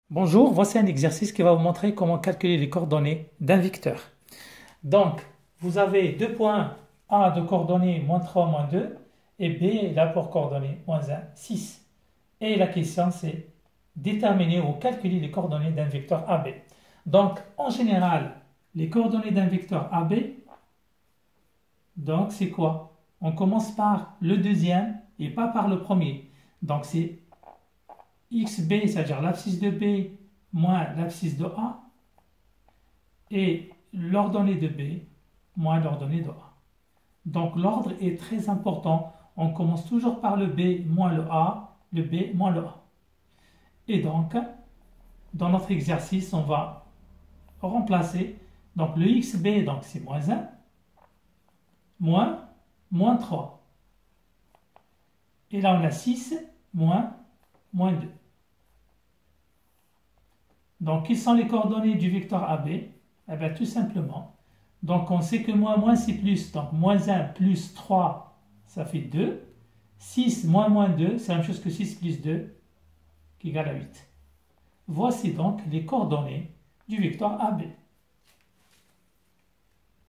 Bonjour, voici un exercice qui va vous montrer comment calculer les coordonnées d'un vecteur. Donc, vous avez deux points A de coordonnées -3, -2 et B là pour coordonnées -1, 6. Et la question c'est déterminer ou calculer les coordonnées d'un vecteur AB. Donc, en général, les coordonnées d'un vecteur AB, donc c'est quoi? On commence par le deuxième et pas par le premier. Donc, c'est XB, c'est-à-dire l'abscisse de B moins l'abscisse de A, et l'ordonnée de B moins l'ordonnée de A. Donc l'ordre est très important. On commence toujours par le B moins le A, le B moins le A. Et donc, dans notre exercice, on va remplacer. Donc le XB, donc c'est -1, -3. Et là, on a 6, -2. Donc, quelles sont les coordonnées du vecteur AB? Eh bien, tout simplement. Donc, on sait que moins c'est plus. Donc, -1 plus 3, ça fait 2. 6 moins 2, c'est la même chose que 6 plus 2, qui égale à 8. Voici donc les coordonnées du vecteur AB.